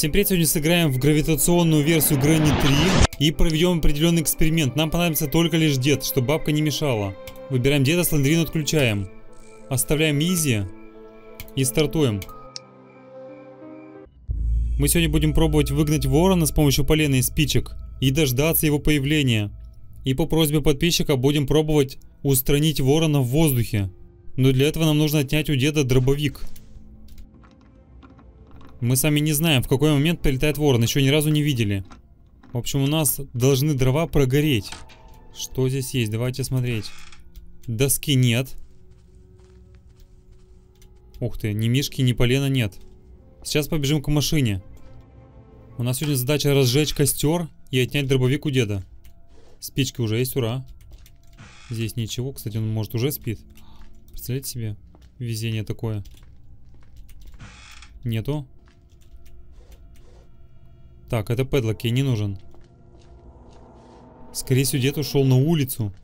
Всем привет, сегодня сыграем в гравитационную версию Granny 3 и проведем определенный эксперимент. Нам понадобится только лишь дед, чтобы бабка не мешала. Выбираем деда, слендерину отключаем. Оставляем изи и стартуем. Мы сегодня будем пробовать выгнать ворона с помощью полена и спичек и дождаться его появления. И по просьбе подписчика будем пробовать устранить ворона в воздухе. Но для этого нам нужно отнять у деда дробовик. Мы сами не знаем, в какой момент прилетает ворон, еще ни разу не видели. В общем, у нас должны дрова прогореть. Что здесь есть? Давайте смотреть. Доски нет. Ух ты, ни мишки, ни полена нет. Сейчас побежим к машине. У нас сегодня задача разжечь костер и отнять дробовик у деда. Спички уже есть, ура. Здесь ничего, кстати, он может уже спит. Представляете себе? Везение такое. Нету. Так, это пэдлок, ей не нужен. Скорее всего, дед ушел на улицу.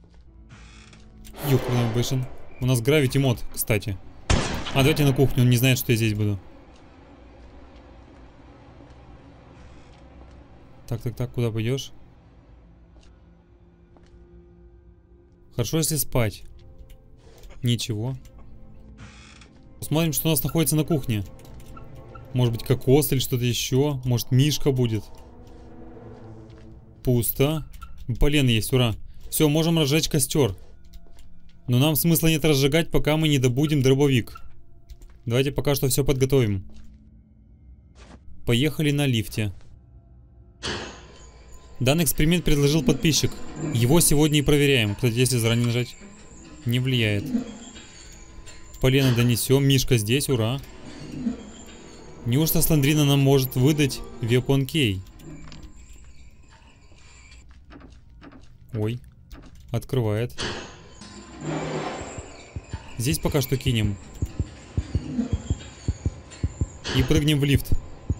Ёкарный бэшен. У нас гравити мод, кстати. А, давайте на кухню, он не знает, что я здесь буду. Так, куда пойдешь? Хорошо, если спать. Ничего. Посмотрим, что у нас находится на кухне. Может быть, кокос или что-то еще. Может, мишка будет. Пусто. Полено есть, ура. Все, можем разжечь костер. Но нам смысла нет разжигать, пока мы не добудем дробовик. Давайте пока что все подготовим. Поехали на лифте. Данный эксперимент предложил подписчик. Его сегодня и проверяем. Кстати, если заранее нажать, не влияет. Полено донесем. Мишка здесь, ура. Неужто Сландрина нам может выдать Weapon Key? Ой, открывает. Здесь пока что кинем. И прыгнем в лифт.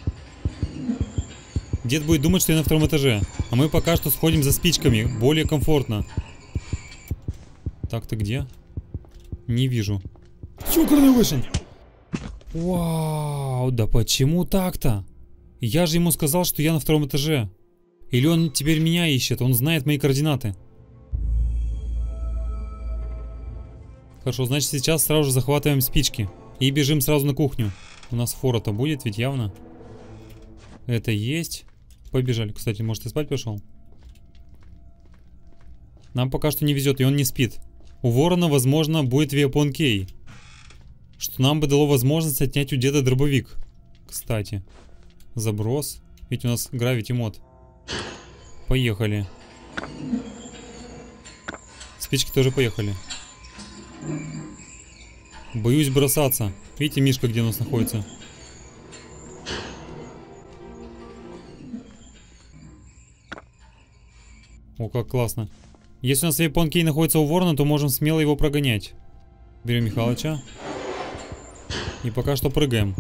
Дед будет думать, что я на втором этаже. А мы пока что сходим за спичками. Более комфортно. Так, ты где? Не вижу. Ёкарный вышен! Вау, да почему так-то? Я же ему сказал, что я на втором этаже. Или он теперь меня ищет, он знает мои координаты. Хорошо, значит сейчас сразу же захватываем спички. И бежим сразу на кухню. У нас фора-то будет, ведь явно. Это есть. Побежали. Кстати, может, и спать пошел? Нам пока что не везет, и он не спит. У ворона, возможно, будет Weapon Key. Что нам бы дало возможность отнять у деда дробовик. Кстати. Заброс. Ведь у нас гравити мод. Поехали. Спички тоже поехали. Боюсь бросаться. Видите, мишка где у нас находится? О, как классно. Если у нас Weapon Key находится у ворона, то можем смело его прогонять. Берем Михалыча. И пока что прыгаем.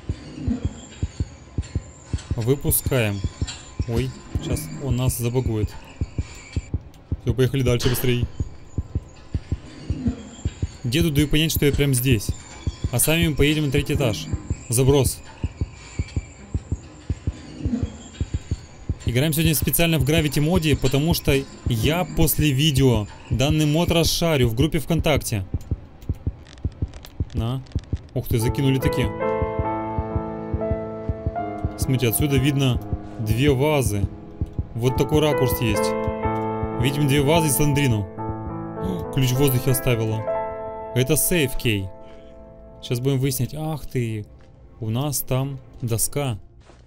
Выпускаем. Ой, сейчас он нас забагует. Все, поехали дальше быстрее. Деду даю понять, что я прям здесь. А сами мы поедем на третий этаж. Заброс. Играем сегодня специально в Gravity моде, потому что я после видео данный мод расшарю в группе ВКонтакте. На. Ух ты, закинули такие. Смотрите, отсюда видно две вазы. Вот такой ракурс есть. Видим две вазы и сландрину. Ключ в воздухе оставила. Это сейф кей. Сейчас будем выяснять. Ах ты, у нас там доска.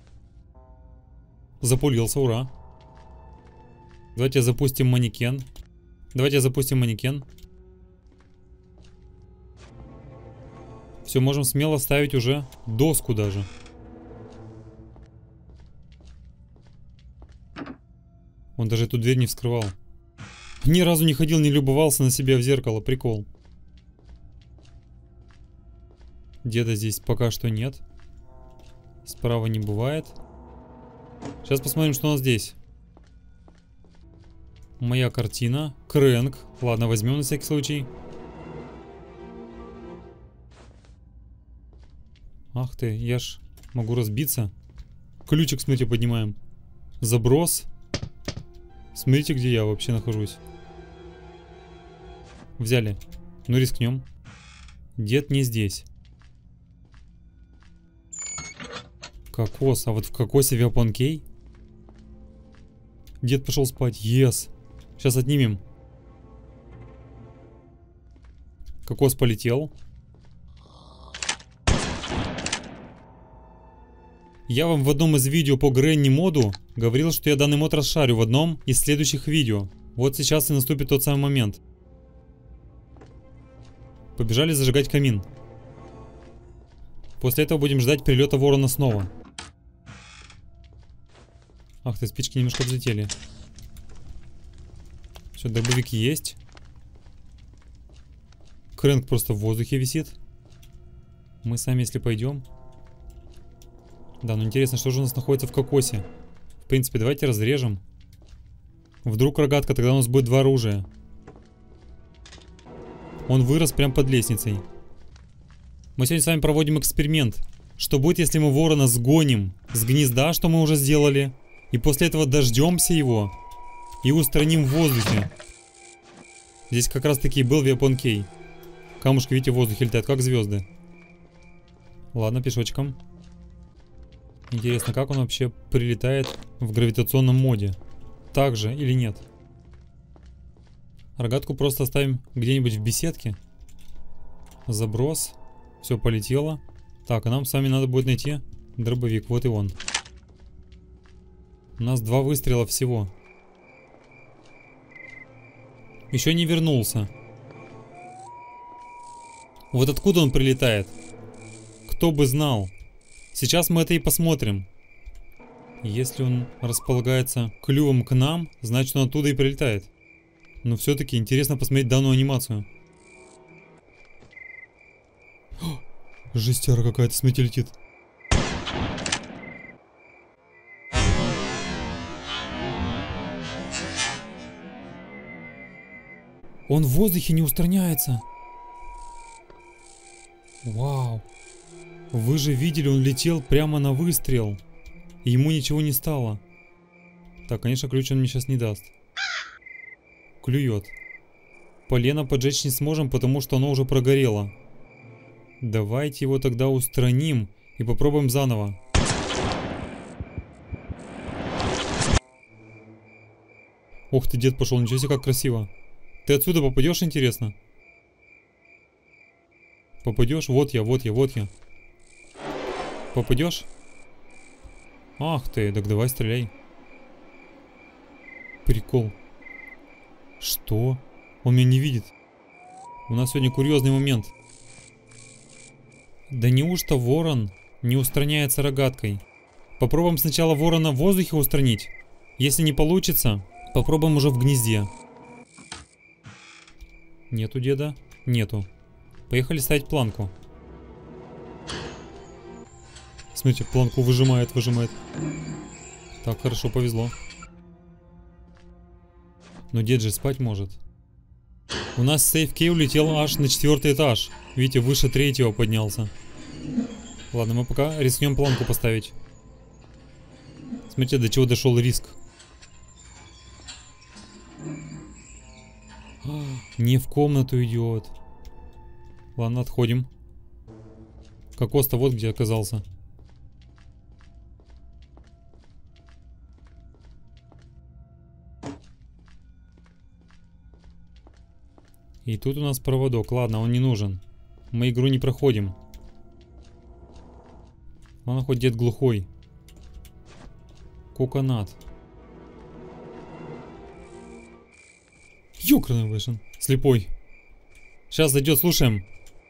Запулился, ура. Давайте запустим манекен. Все, можем смело ставить уже доску даже. Он даже эту дверь не вскрывал. Ни разу не ходил, не любовался на себя в зеркало. Прикол. Деда здесь пока что нет. Справа не бывает. Сейчас посмотрим, что у нас здесь. Моя картина. Крэнк. Ладно, возьмем на всякий случай. Ах ты, я ж могу разбиться. Ключик, смотрите, поднимаем. Заброс. Смотрите, где я вообще нахожусь. Взяли. Ну, рискнем. Дед не здесь. Кокос. А вот в кокосе weapon key. Дед пошел спать. Yes. Сейчас отнимем. Кокос полетел. Я вам в одном из видео по Гренни моду говорил, что я данный мод расшарю в одном из следующих видео. Вот сейчас и наступит тот самый момент. Побежали зажигать камин. После этого будем ждать прилета ворона снова. Ах ты, спички немножко взлетели. Все, дробовик есть. Крэнк просто в воздухе висит. Мы сами, если пойдем. Да, ну интересно, что же у нас находится в кокосе. В принципе, давайте разрежем. Вдруг рогатка, тогда у нас будет два оружия. Он вырос прямо под лестницей. Мы сегодня с вами проводим эксперимент. Что будет, если мы ворона сгоним с гнезда, что мы уже сделали, и после этого дождемся его и устраним в воздухе. Здесь как раз таки был weapon key. Камушки, видите, в воздухе летают, как звезды. Ладно, пешочком. Интересно, как он вообще прилетает в гравитационном моде? Так же или нет? Рогатку просто оставим где-нибудь в беседке. Заброс. Все полетело. Так, а нам с вами надо будет найти дробовик. Вот и он. У нас 2 выстрела всего. Еще не вернулся. Вот откуда он прилетает? Кто бы знал. Сейчас мы это и посмотрим. Если он располагается клювом к нам, значит он оттуда и прилетает. Но все-таки интересно посмотреть данную анимацию. О, жестяра какая-то, смотрите, летит. Он в воздухе не устраняется. Вау. Вы же видели, он летел прямо на выстрел. И ему ничего не стало. Так, конечно, ключ он мне сейчас не даст. Клюет. Полено поджечь не сможем, потому что оно уже прогорело. Давайте его тогда устраним и попробуем заново. Ух ты, дед пошел, ничего себе, как красиво. Ты отсюда попадешь, интересно? Попадешь? Вот я, вот я, вот я. Попадешь? Ах ты, так давай стреляй. Прикол. Что? Он меня не видит. У нас сегодня курьезный момент. Да неужто ворон не устраняется рогаткой? Попробуем сначала ворона в воздухе устранить. Если не получится, попробуем уже в гнезде. Нету деда? Нету. Поехали ставить планку. Смотрите, планку выжимает, выжимает. Так, хорошо, повезло. Но дед же спать может. У нас сейф-кей улетел аж на 4-й этаж. Видите, выше 3-го поднялся. Ладно, мы пока рискнем планку поставить. Смотрите, до чего дошел риск. Не в комнату идет. Ладно, отходим. Кокос-то вот где оказался. И тут у нас проводок. Ладно, он не нужен. Мы игру не проходим. Ладно, хоть дед глухой. Коконат. Ёкарный вышен. Слепой. Сейчас зайдет, слушаем.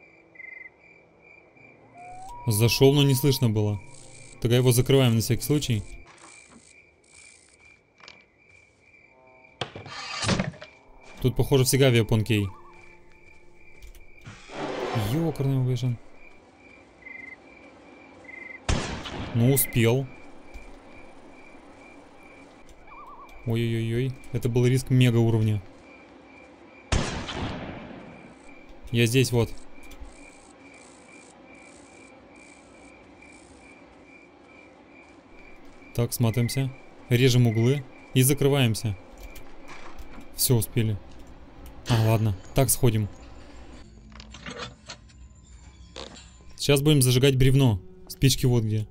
Зашел, но не слышно было. Тогда его закрываем на всякий случай. Тут, похоже, всегда weapon key. Ёкарный вышен. Ну, успел. Ой-ой-ой. Это был риск мега уровня. Я здесь, вот. Так, сматываемся. Режем углы и закрываемся. Все, успели. Ладно. Так, сходим. Сейчас будем зажигать бревно. Спички вот где.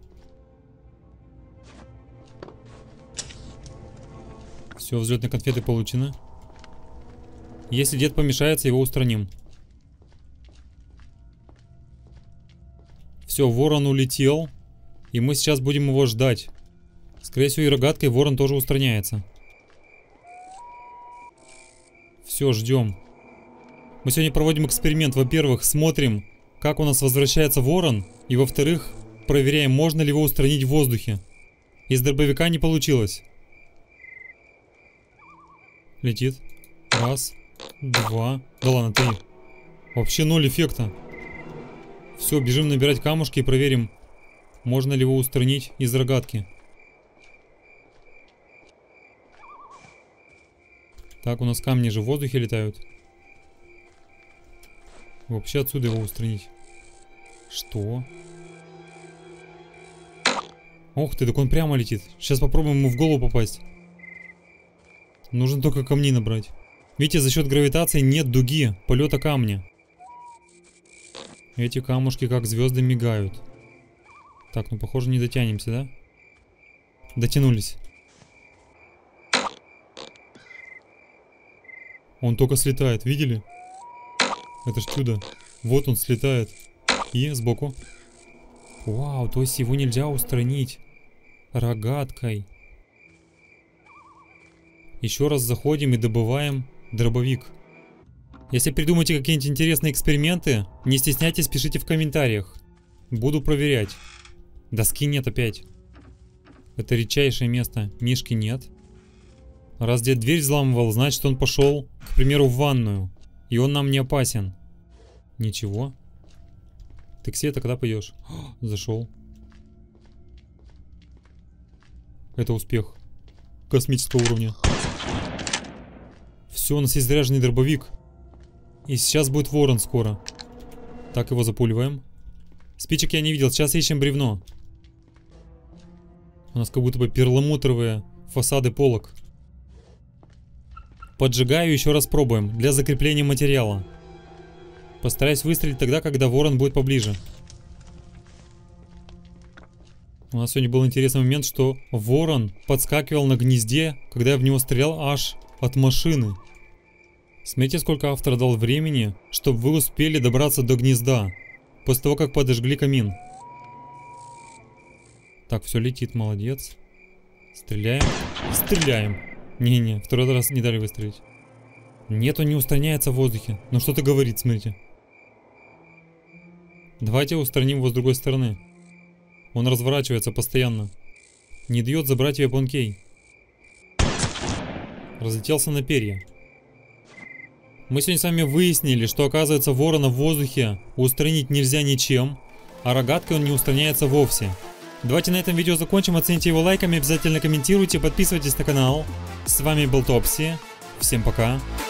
Все, взлетные конфеты получены. Если дед помешается, его устраним. Все, ворон улетел. И мы сейчас будем его ждать. Скорее всего, и рогаткой ворон тоже устраняется. Все, ждем. Мы сегодня проводим эксперимент. Во-первых, смотрим, как у нас возвращается ворон. И во-вторых, проверяем, можно ли его устранить в воздухе. Из дробовика не получилось. Летит. Раз, два. Да ладно, 3. Вообще 0 эффекта. Все, бежим набирать камушки и проверим, можно ли его устранить из рогатки. Так, у нас камни же в воздухе летают. Вообще отсюда его устранить. Что? Ух ты, так он прямо летит. Сейчас попробуем ему в голову попасть. Нужно только камни набрать. Видите, за счет гравитации нет дуги полета камня. Эти камушки как звезды мигают. Так, ну похоже не дотянемся, да? Дотянулись. Он только слетает, видели? Это ж чудо. Вот он слетает. И сбоку. Вау, то есть его нельзя устранить рогаткой. Еще раз заходим и добываем дробовик. Если придумаете какие-нибудь интересные эксперименты, не стесняйтесь, пишите в комментариях. Буду проверять. Доски нет опять. Это редчайшее место. Мишки нет. Раз дед дверь взламывал, значит он пошел, к примеру, в ванную. И он нам не опасен. Ничего. Ты, Ксета, когда пойдешь? Зашел. Это успех. Космического уровня. Все, у нас есть заряженный дробовик. И сейчас будет ворон скоро. Так, его запуливаем. Спичек я не видел, сейчас ищем бревно. У нас как будто бы перламутровые фасады полок. Поджигаю, еще раз пробуем. Для закрепления материала. Постараюсь выстрелить тогда, когда ворон будет поближе. У нас сегодня был интересный момент, что ворон подскакивал на гнезде, когда я в него стрелял аж от машины. Смотрите, сколько автор дал времени, чтобы вы успели добраться до гнезда. После того, как подожгли камин. Так, все летит, молодец. Стреляем. Стреляем. Не-не, второй раз не дали выстрелить. Нет, он не устраняется в воздухе. Но что-то говорит, смотрите. Давайте устраним его с другой стороны. Он разворачивается постоянно. Не дает забрать Weapon Key. Разлетелся на перья. Мы сегодня с вами выяснили, что оказывается ворона в воздухе устранить нельзя ничем, а рогаткой он не устраняется вовсе. Давайте на этом видео закончим, оцените его лайками, обязательно комментируйте, подписывайтесь на канал. С вами был Топси, всем пока.